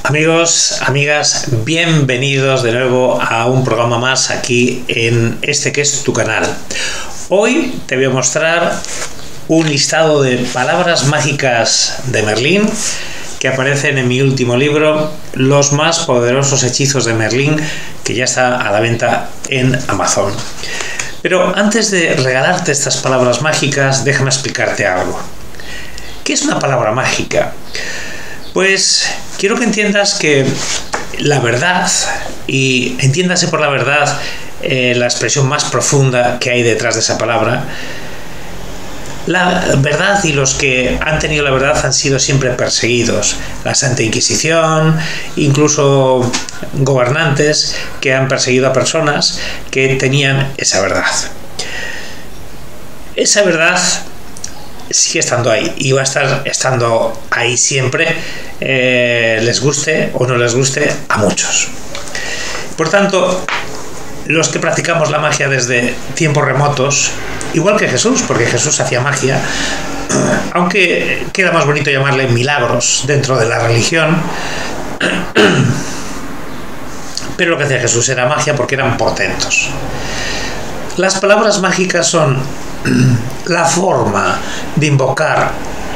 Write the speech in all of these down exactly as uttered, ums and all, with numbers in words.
Amigos, amigas, bienvenidos de nuevo a un programa más aquí en este que es tu canal. Hoy te voy a mostrar un listado de palabras mágicas de Merlín que aparecen en mi último libro, Los más poderosos hechizos de Merlín, que ya está a la venta en Amazon. Pero antes de regalarte estas palabras mágicas, déjame explicarte algo. ¿Qué es una palabra mágica? Pues quiero que entiendas que la verdad, y entiéndase por la verdad eh, la expresión más profunda que hay detrás de esa palabra, la verdad y los que han tenido la verdad han sido siempre perseguidos. La Santa Inquisición, incluso gobernantes que han perseguido a personas que tenían esa verdad. Esa verdad sigue estando ahí y va a estar estando ahí siempre, eh, les guste o no les guste a muchos. Por tanto, los que practicamos la magia desde tiempos remotos, igual que Jesús, porque Jesús hacía magia, aunque queda más bonito llamarle milagros dentro de la religión, pero lo que hacía Jesús era magia porque eran portentos. Las palabras mágicas son la forma de invocar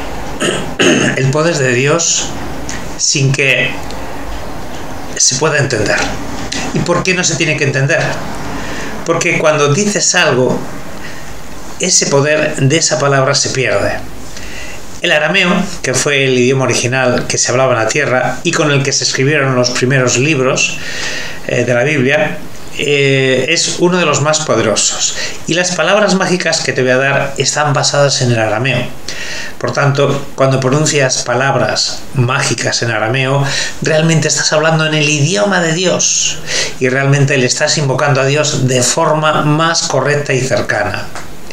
el poder de Dios sin que se pueda entender. ¿Y por qué no se tiene que entender? Porque cuando dices algo, ese poder de esa palabra se pierde. El arameo, que fue el idioma original que se hablaba en la tierra y con el que se escribieron los primeros libros eh, de la Biblia, Eh, es uno de los más poderosos, y las palabras mágicas que te voy a dar están basadas en el arameo. Por tanto, cuando pronuncias palabras mágicas en arameo, realmente estás hablando en el idioma de Dios y realmente le estás invocando a Dios de forma más correcta y cercana.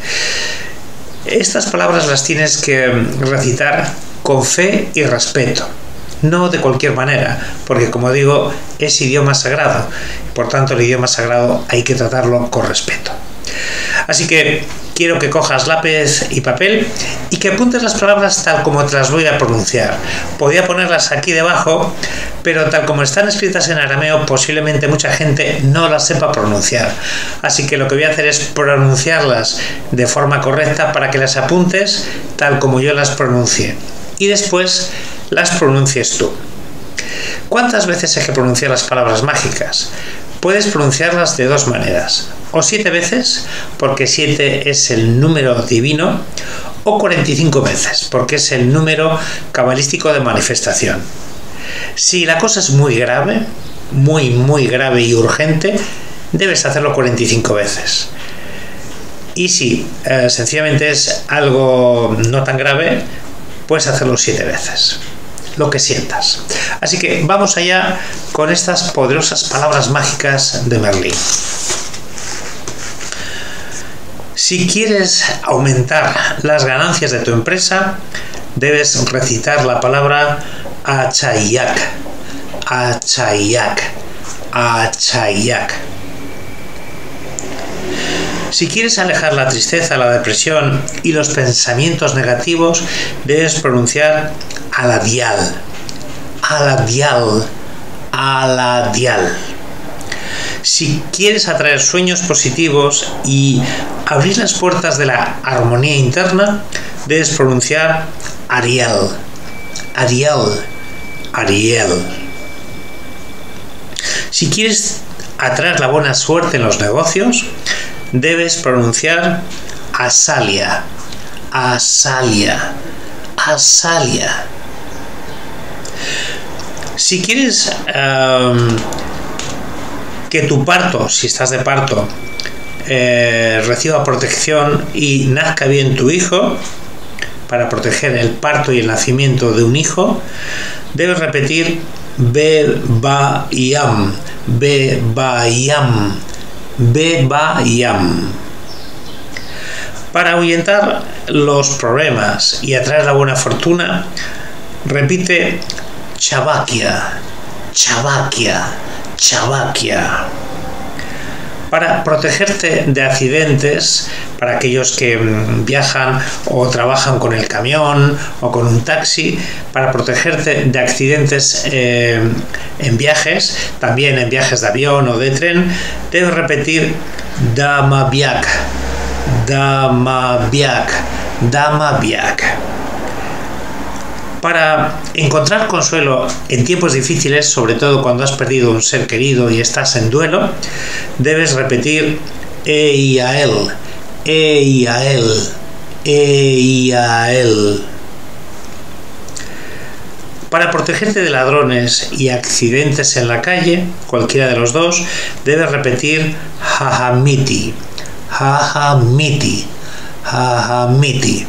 Estas palabras las tienes que recitar con fe y respeto, no de cualquier manera, porque como digo, es idioma sagrado. Por tanto, el idioma sagrado hay que tratarlo con respeto. Así que quiero que cojas lápiz y papel y que apuntes las palabras tal como te las voy a pronunciar. Podría ponerlas aquí debajo, pero tal como están escritas en arameo, posiblemente mucha gente no las sepa pronunciar. Así que lo que voy a hacer es pronunciarlas de forma correcta para que las apuntes tal como yo las pronuncie. Y después las pronuncies tú. ¿Cuántas veces hay que pronunciar las palabras mágicas? Puedes pronunciarlas de dos maneras, o siete veces, porque siete es el número divino, o cuarenta y cinco veces, porque es el número cabalístico de manifestación. Si la cosa es muy grave, muy, muy grave y urgente, debes hacerlo cuarenta y cinco veces. Y si eh, sencillamente es algo no tan grave, puedes hacerlo siete veces. Lo que sientas. Así que vamos allá con estas poderosas palabras mágicas de Merlín. Si quieres aumentar las ganancias de tu empresa, debes recitar la palabra Achayak, Achayak, Achayak. Si quieres alejar la tristeza, la depresión y los pensamientos negativos, debes pronunciar Aladial, Aladial, Aladial. Si quieres atraer sueños positivos y abrir las puertas de la armonía interna, debes pronunciar Ariel, Ariel, Ariel. Si quieres atraer la buena suerte en los negocios, debes pronunciar Asalia, Asalia, Asalia. Si quieres um, que tu parto, si estás de parto, eh, reciba protección y nazca bien tu hijo, para proteger el parto y el nacimiento de un hijo, debes repetir Be-ba-yam, Be-ba-yam, Be-ba-yam. Para ahuyentar los problemas y atraer la buena fortuna, repite Chabakia, Chabakia, Chabakia. Para protegerte de accidentes, para aquellos que viajan o trabajan con el camión o con un taxi, para protegerte de accidentes eh, en viajes, también en viajes de avión o de tren, debes repetir Dama biak, Dama biak, Dama biak. Para encontrar consuelo en tiempos difíciles, sobre todo cuando has perdido un ser querido y estás en duelo, debes repetir Eiael, Eiael, Eiael. Para protegerte de ladrones y accidentes en la calle, cualquiera de los dos, debes repetir Hahamiti, Hahamiti, Hahamiti.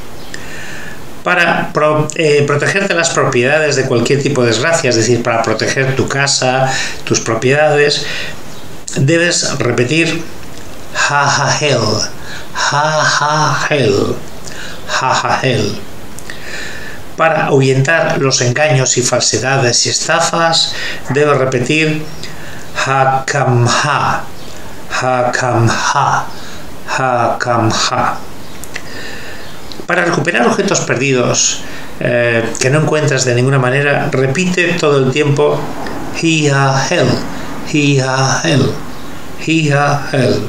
Para pro, eh, protegerte las propiedades de cualquier tipo de desgracia, es decir, para proteger tu casa, tus propiedades, debes repetir Hahahel, Hahahel, Hahahel. Para ahuyentar los engaños y falsedades y estafas, debes repetir Hakamha, Hakamha, Hakamha. Para recuperar objetos perdidos eh, que no encuentras de ninguna manera, repite todo el tiempo Hiahel, Hiahel, Hiahel.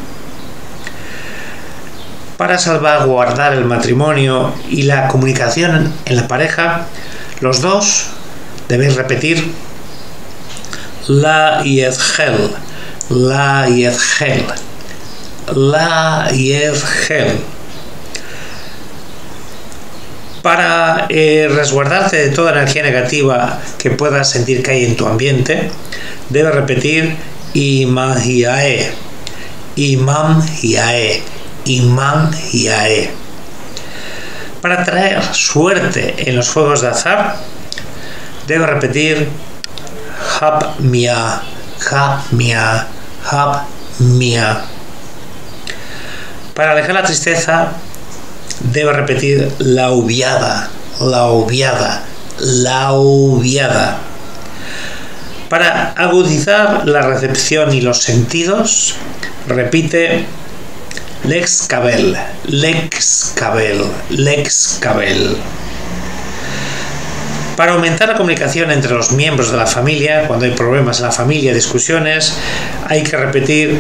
Para salvaguardar el matrimonio y la comunicación en la pareja, los dos debéis repetir La Yedgel, La Yedgel, La Yedgel. Para eh, resguardarte de toda energía negativa que puedas sentir que hay en tu ambiente, debes repetir Imam Hiae, Imam Hiae, Imam Hiae. Para traer suerte en los juegos de azar, debes repetir Hab Mia, Hab Mia, Hab Mia. Para alejar la tristeza, debe repetir la ubiada, la ubiada, la ubiada. Para agudizar la recepción y los sentidos, repite Lex Cabel, Lex Cabel, Lex Cabel. Para aumentar la comunicación entre los miembros de la familia, cuando hay problemas en la familia, discusiones, hay que repetir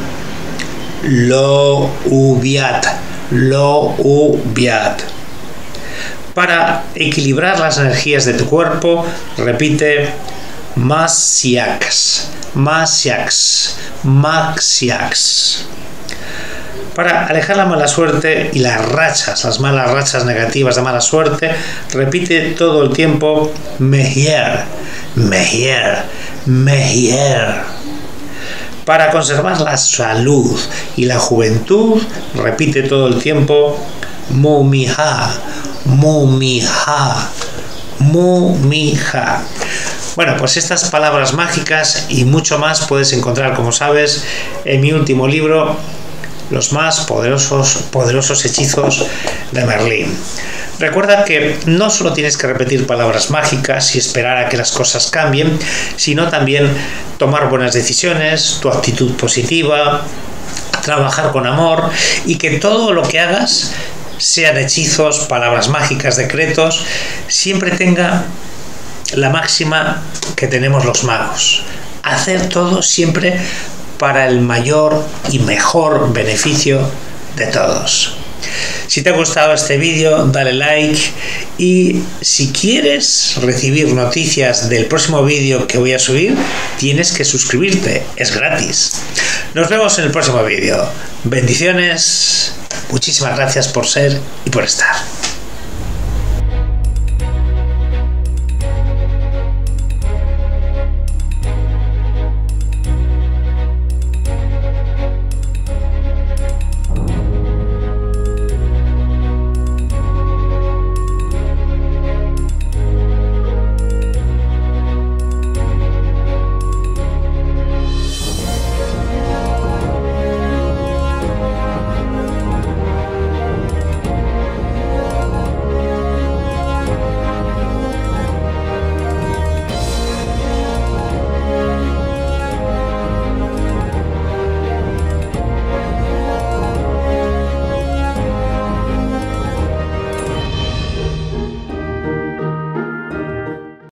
Lo ubiat, Lo ubiat. Para equilibrar las energías de tu cuerpo, repite Masiax, Masiax, Maxiax. Para alejar la mala suerte y las rachas, las malas rachas negativas de mala suerte, repite todo el tiempo Mehier, Mehier, Mehier. Para conservar la salud y la juventud, repite todo el tiempo Mumija, Mumija, Mumija. Bueno, pues estas palabras mágicas y mucho más puedes encontrar, como sabes, en mi último libro, Los más poderosos, poderosos hechizos de Merlín. Recuerda que no solo tienes que repetir palabras mágicas y esperar a que las cosas cambien, sino también tomar buenas decisiones, tu actitud positiva, trabajar con amor y que todo lo que hagas, sean hechizos, palabras mágicas, decretos, siempre tenga la máxima que tenemos los magos. Hacer todo siempre para el mayor y mejor beneficio de todos. Si te ha gustado este vídeo, dale like y si quieres recibir noticias del próximo vídeo que voy a subir, tienes que suscribirte, es gratis. Nos vemos en el próximo vídeo. Bendiciones, muchísimas gracias por ser y por estar.